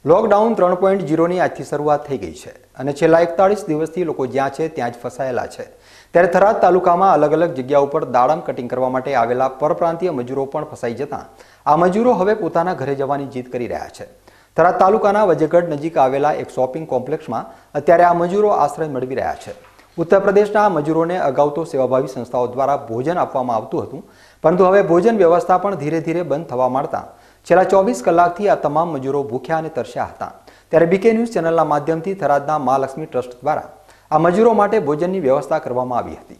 Lockdown 3.0ની આજથી શરૂઆત થઈ ગઈ છે અને છેલ્લા 41 દિવસથી લોકો જ્યાં છે ત્યાં જ ફસાયેલા છે। ત્યારે થરાદ તાલુકામાં અલગ અલગ જગ્યાઓ પર દાડમ કટિંગ કરવા માટે આવેલા પરપ્રાંતીય મજૂરો પણ ફસાઈ જતા આ મજૂરો હવે પોતાના ઘરે જવાની જીદ કરી રહ્યા છે। થરાદ તાલુકાના વજેગઢ નજીક આવેલા એક શોપિંગ કોમ્પ્લેક્સમાં અત્યારે આ મજૂરો આશ્રય મેળવી રહ્યા છે। ઉત્તર પ્રદેશના મજૂરોને અગાઉ તો સેવાભાવી સંસ્થાઓ દ્વારા ભોજન આપવામાં આવતું હતું, પરંતુ હવે ભોજન વ્યવસ્થા પણ ધીરે ધીરે બંધ થવા માંડતા છેલ્લા 24 કલાકથી આ તમામ મજૂરો ભૂખ્યા અને તરસ્યા હતા। ત્યારે બીકે ન્યૂઝ ચેનલના માધ્યમથી થરાદના મા લક્ષ્મી ટ્રસ્ટ દ્વારા આ મજૂરો માટે ભોજનની વ્યवस्था કરવામાં આવી હતી।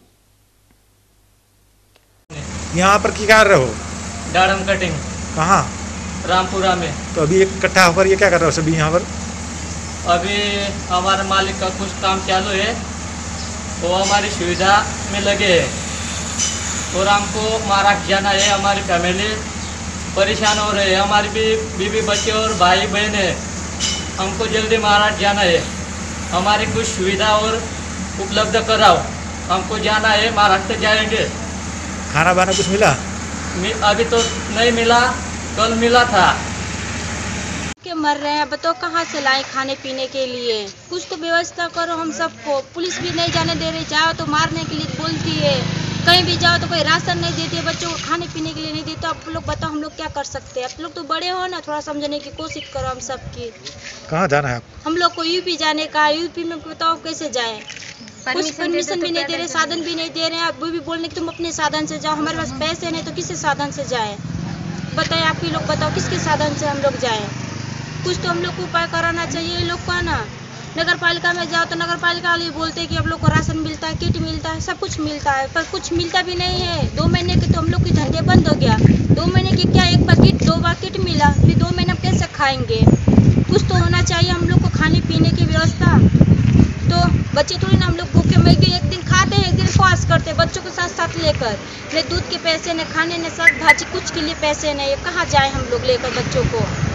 यहाँ पर क्या कर रहे हो? दाड़म कटिंग। कहाँ? रामपुरा में। तो अभी इकट्ठा होकर ये क्या कर रहे हो सभी यहाँ पर? अभी हमारे मालिक का कुछ काम चालू है, वो हमारी सुविधा में लगे हैं और हमको महाराष्ट्र जाना है। हमारी फैमिली परेशान हो रहे हैं, हमारी भी बीवी बच्चे और भाई बहन है, हमको जल्दी महाराष्ट्र जाना है। हमारी कुछ सुविधा और उपलब्ध कराओ, हमको जाना है, महाराष्ट्र जाएंगे। खाना बाना कुछ मिला? अभी तो नहीं मिला, कल मिला था। के मर रहे हैं, बताओ कहाँ से लाए खाने पीने के लिए? कुछ तो व्यवस्था करो हम सबको। पुलिस भी नहीं जाने दे रही, जाओ तो मारने के लिए बोलती है, कहीं भी जाओ तो कोई राशन नहीं देती है, बच्चों को खाने पीने के लिए नहीं देते। आप लोग बताओ हम लोग क्या कर सकते हैं? आप लोग तो बड़े हो ना, थोड़ा समझने की कोशिश करो हम सबकी। कहाँ जाना है? हम लोग को यूपी जाने का, यूपी में बताओ कैसे जाए? कुछ परमिशन भी नहीं दे रहे, साधन भी नहीं दे रहे हैं। वो भी बोलने कि तुम अपने साधन से जाओ, हमारे पास पैसे नहीं तो किसी साधन से जाए? बताए आप ही लोग बताओ किसके साधन से हम लोग जाए? कुछ तो हम लोग को उपाय कराना चाहिए ये लोग का ना। नगर पालिका में जाओ तो नगर पालिका वाले बोलते हैं कि आप लोग को राशन मिलता है, किट मिलता है, सब कुछ मिलता है, पर कुछ मिलता भी नहीं है। 2 महीने के तो हम लोग की धंधे बंद हो गया। 2 महीने की क्या, एक बार किट 2 बार किट मिला, फिर 2 महीने कैसे खाएंगे? कुछ तो होना चाहिए हम लोग को खाने पीने की व्यवस्था। तो बच्चे थोड़ी ना हम लोग भूखे मैं भी एक दिन खाते हैं, एक दिन उपवास करते हैं बच्चों के साथ साथ लेकर। न दूध के पैसे, न खाने, न शाक भाजी, कुछ के लिए पैसे नहीं है। कहाँ जाए हम लोग लेकर बच्चों को?